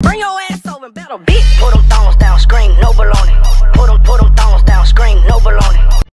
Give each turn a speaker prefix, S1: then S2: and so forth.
S1: Bring your ass over and better bitch. Put them thongs down, scream no.